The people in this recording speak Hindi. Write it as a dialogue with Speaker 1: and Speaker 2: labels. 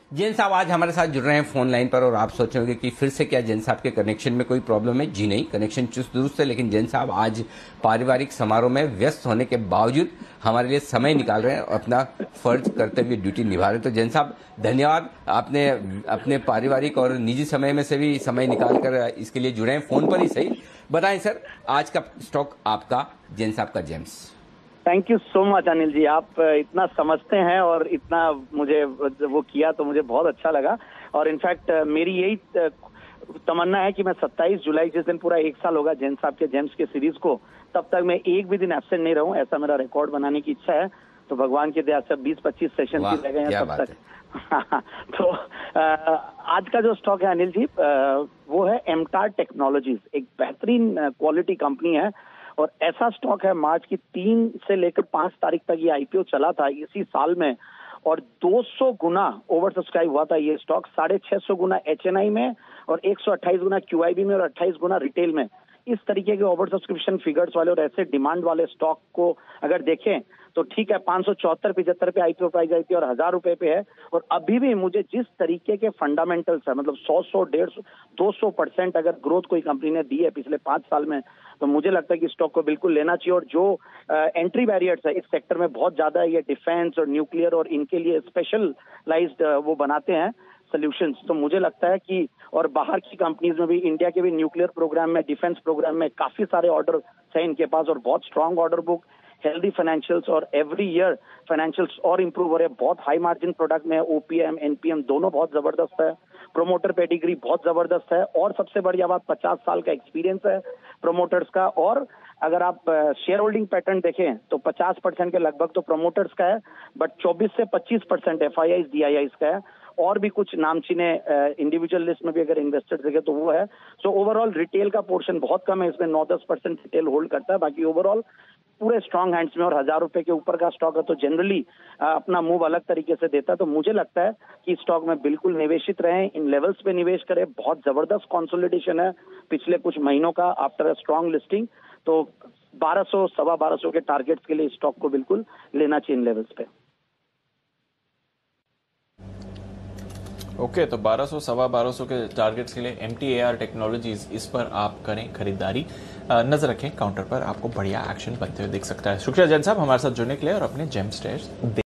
Speaker 1: जैन साहब आज हमारे साथ जुड़ रहे हैं फोन लाइन पर और आप सोच रहे होंगे कि फिर से क्या जैन साहब के कनेक्शन में कोई प्रॉब्लम है। जी नहीं, कनेक्शन चुस्त दुरुस्त है, लेकिन जैन साहब आज पारिवारिक समारोह में व्यस्त होने के बावजूद हमारे लिए समय निकाल रहे हैं और अपना फर्ज करते हुए ड्यूटी निभा रहे हैं। तो जैन साहब धन्यवाद, आपने अपने पारिवारिक और निजी समय में से भी समय निकाल कर इसके लिए जुड़े हैं, फोन पर ही सही। बताएं सर, आज का स्टॉक आपका, जैन साहब का gems.
Speaker 2: Thank you so much Anil ji, आप इतना समझते हैं और इतना मुझे वो किया तो मुझे बहुत अच्छा लगा। और इनफैक्ट मेरी यही तमन्ना है कि मैं 27 जुलाई जिस दिन पूरा 1 साल होगा जैन साहब के जेम्स के सीरीज को, तब तक मैं एक भी दिन एब्सेंट नहीं रहूं। ऐसा मेरा रिकॉर्ड बनाने की इच्छा है। तो भगवान की दया से 20-25 सेशन की रह गए हैं तब तक। तो आज का जो स्टॉक है अनिल जी, वो है एमटार टेक्नोलॉजीज। एक बेहतरीन क्वालिटी कंपनी है और ऐसा स्टॉक है, मार्च की 3 से लेकर 5 तारीख तक ये आईपीओ चला था इसी साल में और 200 गुना ओवर सब्सक्राइब हुआ था ये स्टॉक। 650 गुना एचएनआई में और 128 गुना क्यूआईबी में और 28 गुना रिटेल में। इस तरीके के ओवर सब्सक्रिप्शन फिगर्स वाले और ऐसे डिमांड वाले स्टॉक को अगर देखें तो ठीक है, 574-75 पे आईपीओ प्राइस आई थी और 1000 रुपए पे है। और अभी भी मुझे जिस तरीके के फंडामेंटल्स है, मतलब 100, 150, 200% अगर ग्रोथ कोई कंपनी ने दी है पिछले 5 साल में, तो मुझे लगता है कि स्टॉक को बिल्कुल लेना चाहिए। और जो एंट्री बैरियर्स है इस सेक्टर में बहुत ज्यादा है, ये डिफेंस और न्यूक्लियर और इनके लिए स्पेशलाइज्ड वो बनाते हैं सोल्यूशंस। तो मुझे लगता है कि और बाहर की कंपनीज में भी, इंडिया के भी न्यूक्लियर प्रोग्राम में, डिफेंस प्रोग्राम में काफी सारे ऑर्डर है इनके पास और बहुत strong order book, healthy financials और एवरी ईयर फाइनेंशियल्स और इंप्रूव हो रहे हैं। बहुत हाई मार्जिन प्रोडक्ट में ओपीएम एनपीएम दोनों बहुत जबरदस्त है। प्रोमोटर पेडिग्री बहुत जबरदस्त है और सबसे बढ़िया बात 50 साल का एक्सपीरियंस है प्रोमोटर्स का। और अगर आप शेयर होल्डिंग पैटर्न देखें तो 50% के लगभग तो प्रोमोटर्स का है, बट 24 से 25% एफआईआईज डीआईआईज का है और भी कुछ नामचीने इंडिविजुअल लिस्ट में भी अगर इन्वेस्टर्स देखे तो वो है। सो ओवरऑल रिटेल का पोर्शन बहुत कम है इसमें, 9-10% रिटेल होल्ड करता है, बाकी ओवरऑल पूरे स्ट्रांग हैंड्स में। और 1000 रुपए के ऊपर का स्टॉक है तो जनरली अपना मूव अलग तरीके से देता है। तो मुझे लगता है कि स्टॉक में बिल्कुल निवेशित रहें, इन लेवल्स पे निवेश करें। बहुत जबरदस्त कंसोलिडेशन है पिछले कुछ महीनों का आफ्टर अ स्ट्रांग लिस्टिंग। तो 1200, 1250 के टारगेट्स के लिए स्टॉक को बिल्कुल लेना चाहिए इन लेवल्स पे।
Speaker 3: ओके, तो 1200, 1250 के टारगेट्स के लिए एमटीएआर टेक्नोलॉजीज, इस पर आप करें खरीदारी। नजर रखें काउंटर पर, आपको बढ़िया एक्शन बनते हुए दिख सकता है। शुक्रिया जैन साहब हमारे साथ जुड़ने के लिए और अपने जेम स्टेयर्स